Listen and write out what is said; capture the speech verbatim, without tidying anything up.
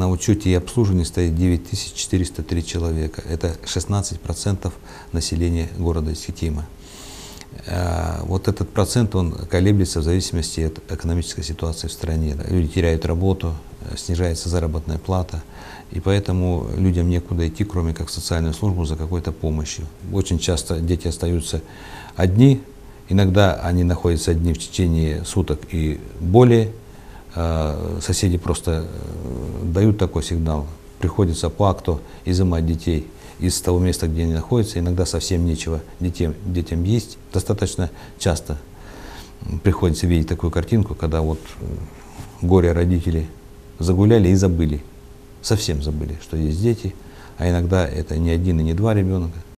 на учете и обслуживании стоит девять тысяч четыреста три человека. Это шестнадцать процентов населения города Искитима. Вот этот процент, он колеблется в зависимости от экономической ситуации в стране. Люди теряют работу, снижается заработная плата, и поэтому людям некуда идти, кроме как в социальную службу за какой-то помощью. Очень часто дети остаются одни, иногда они находятся одни в течение суток и более. Соседи просто дают такой сигнал, приходится по акту изымать детей из того места, где они находятся. Иногда совсем нечего детям, детям есть. Достаточно часто приходится видеть такую картинку, когда вот горе родители загуляли и забыли, совсем забыли, что есть дети, а иногда это не один и не два ребенка.